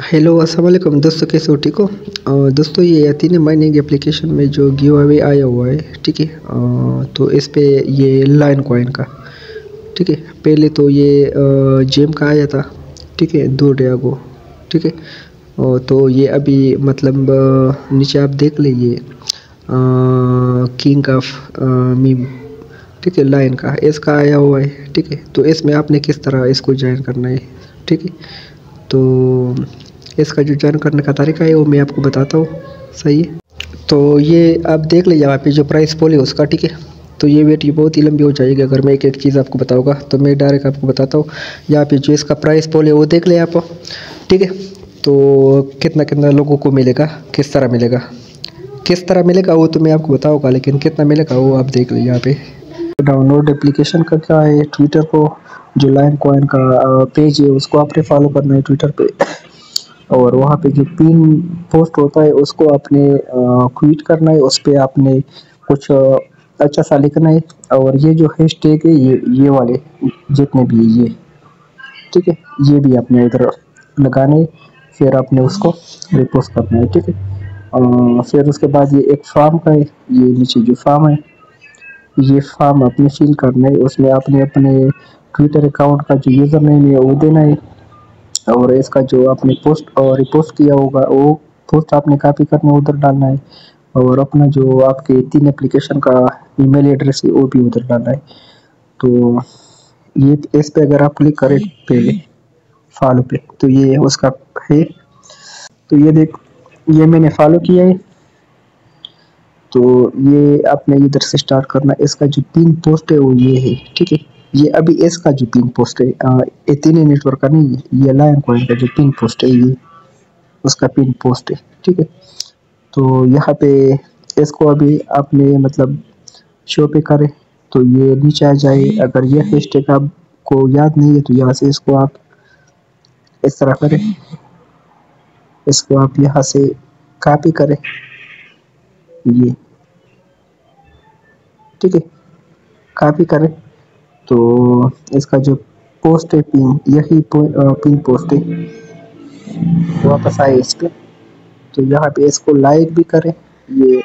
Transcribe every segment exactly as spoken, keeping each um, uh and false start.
Hello अस्सलाम वालेकुम दोस्तों, कैसे हो? ठीक हो? अ, दोस्तों ये यतीन माइनिंग एप्लीकेशन में जो गिव अवे आया हुआ है, ठीक है। अ, तो इस पे ये लाइन कॉइन का, ठीक है। पहले तो ये जेम का आया था, ठीक है, दो डेगो, ठीक है। अ, तो ये अभी मतलब अ, नीचे आप देख लीजिए, किंग ऑफ मीम, ठीक है, लाइन का इसका आया हुआ है, ठीक है। तो इसमें आपने किस तरह इसको ज्वाइन करना है, ठीक है। तो इसका जो ज्वाइन करने का तरीका है वो मैं आपको बताता हूँ, सही है। तो ये आप देख लीजिए यहाँ पे जो प्राइस पोल है उसका, ठीक है। तो ये वीडियो बहुत ही लंबी हो जाएगी अगर मैं एक एक चीज़ आपको बताऊंगा, तो मैं डायरेक्ट आपको बताता हूँ। यहाँ पे जो इसका प्राइस पोल है वो देख ले आप, ठीक है। तो कितना कितना लोगों को मिलेगा, किस तरह मिलेगा, किस तरह मिलेगा वो तो मैं आपको बताऊँगा, लेकिन कितना मिलेगा वो आप देख लीजिए यहाँ पे। डाउनलोड एप्लीकेशन का क्या है, ट्विटर को जो लाइन कॉइन का पेज है उसको आपने फॉलो करना है ट्विटर पे, और वहाँ पे जो पिन पोस्ट होता है उसको आपने ट्वीट करना है, उस पर आपने कुछ अ, अच्छा सा लिखना है। और ये जो हैशटैग है ये ये वाले जितने भी है ये, ठीक है, ये भी आपने इधर लगाने है। फिर आपने उसको रिपोस्ट करना है, ठीक है। अ, फिर उसके बाद ये एक फॉर्म का है, ये नीचे जो फॉर्म है ये फॉर्म आपने फिल करना है। उसमें आपने अपने ट्विटर अकाउंट का जो यूज़र नेम है वो देना है, और इसका जो आपने पोस्ट और रिपोस्ट किया होगा वो पोस्ट आपने कॉपी करना उधर डालना है, और अपना जो आपके तीन एप्लीकेशन का ईमेल एड्रेस है वो भी उधर डालना है। तो ये इस पे अगर आप क्लिक करें पहले फॉलो पे, तो ये उसका है। तो ये देख, ये मैंने फॉलो किया है। तो ये आपने इधर से स्टार्ट करना है। इसका जो पिन पोस्ट है वो ये है, ठीक है। ये अभी इसका जो पिन पोस्ट है ये तीन नेटवर्क का नहीं है, ये लाइन कॉइन का जो पिन पोस्ट है ये उसका पिन पोस्ट है, ठीक है। तो यहाँ पे इसको अभी आपने मतलब शो पे करें तो ये नीचे आ जाए। अगर ये हैशटैग आपको याद नहीं है तो यहाँ से इसको आप इस तरह करें, इसको आप यहाँ से कॉपी करें ये, ठीक है, कॉपी करें। तो इसका जो पोस्ट है पिन, यही पिन पोस्ट है, वापस आए इस पे। तो यहाँ पे इसको लाइक भी करें, ये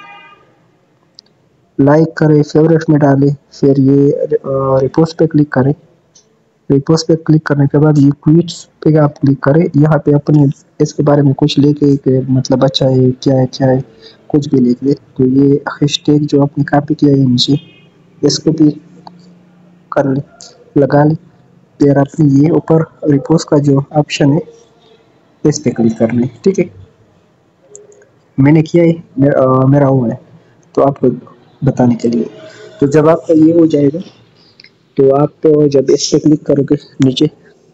लाइक करें, फेवरेट में डालें, फिर ये रिपोस्ट पे क्लिक करें। रिपोस्ट पे क्लिक करने के बाद ये ट्वीट्स पे आप क्लिक करें। यहाँ पे अपने इसके बारे में कुछ लेके के मतलब अच्छा है क्या है क्या है कुछ भी लिख दे। तो ये हैशटैग जो आपने कॉपी किया है नीचे इसको भी कर ले, लगा ले। फिर आपने ये ऊपर रिपोस्ट का जो ऑप्शन है इस पे क्लिक करना है, ठीक है। मैंने किया है, मेरा, मेरा हुआ है तो आपको बताने के लिए। तो जब आपका ये हो जाएगा तो आप तो जब इस पे क्लिक करोगे नीचे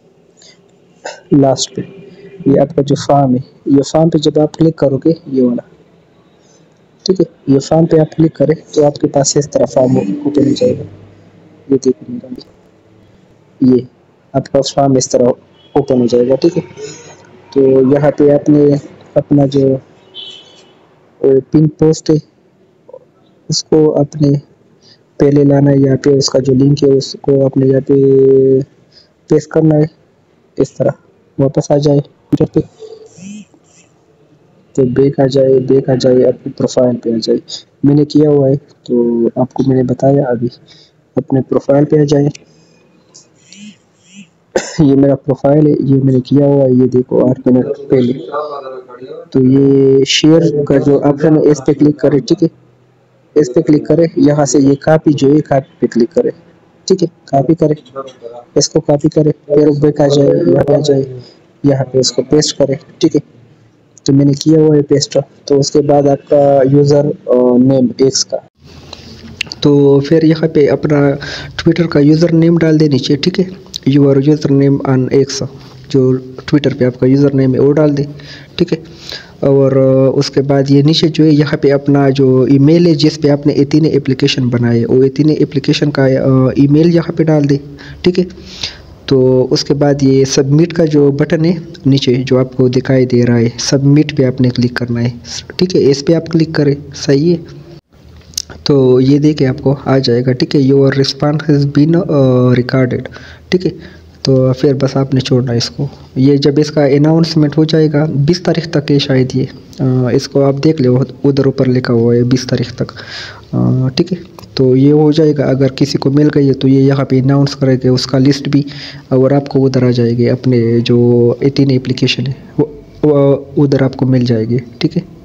लास्ट पे, ये आपका जो फॉर्म है, ये फॉर्म पे जब आप क्लिक करोगे ये वाला, ठीक है, ये फॉर्म पे आप क्लिक करें तो आपके पास इस तरह फॉर्म ओपन हो जाएगा। ये देखिए ये आपका फॉर्म इस तरह ओपन हो जाएगा, ठीक है। तो यहाँ पे आपने अपना जो पिन पोस्ट है उसको अपने पहले लाना है, यहाँ पे उसका जो लिंक है उसको अपने यहाँ पे पेस्ट करना है, इस तरह वापस आ जाए ट्विटर पे, तो बैक आ जाए, बैक आ जाए अपनी प्रोफाइल पे आ जाए। मैंने किया हुआ है तो आपको मैंने बताया, अभी अपने प्रोफाइल पे आ जाए। ये मेरा प्रोफाइल है, ये मैंने किया हुआ है, ये देखो आठ मिनट पहले। तो ये शेयर का जो ऑप्शन है इस पे क्लिक करें, ठीक है, इस पे क्लिक करें। यहाँ से ये कॉपी जो है कॉपी पे क्लिक करें, ठीक है, कॉपी करें, इसको कॉपी करें, फिर बैक आ जाए, यहाँ पे आ जाए, यहाँ पे इसको पेस्ट करें, ठीक है। तो मैंने किया हुआ है पेस्ट। तो उसके बाद आपका यूज़र नेम एक्स का, तो फिर यहाँ पे अपना ट्विटर का यूज़र नेम डाल दे नीचे, ठीक है। Your user name on X, जो ट्विटर पे आपका यूज़र नेम है वो डाल दे, ठीक है। और उसके बाद ये नीचे जो है यहाँ पे अपना जो ईमेल है जिस पे आपने ये तीन एप्लीकेशन बनाए वो ये तीन एप्लीकेशन का ईमेल यहाँ पे डाल दे, ठीक है। तो उसके बाद ये सबमिट का जो बटन है नीचे जो आपको दिखाई दे रहा है, सबमिट पे आपने क्लिक करना है, ठीक है, इस पे आप क्लिक करें, सही है। तो ये देखिए आपको आ जाएगा, ठीक है, your response has been recorded, ठीक है। تو پھر بس آپ نے چھوڑنا ہے اس کو. یہ جب اس کا اناؤنسمنٹ ہو جائے گا بیس تاریخ تک ہے شاید، یہ اس کو آپ دیکھ لو ادھر اوپر لکھا ہوا ہے بیس تاریخ تک. ٹھیک ہے، تو یہ ہو جائے گا. اگر کسی کو مل گئی ہے تو یہ یہاں پہ اناؤنس کرے گا اس کا لسٹ بھی، اور آپ کو ادھر آ جائے گی. اپنے جو ایٹین اپلیکیشن ہے وہ ادھر آپ کو مل جائے گی. ٹھیک ہے.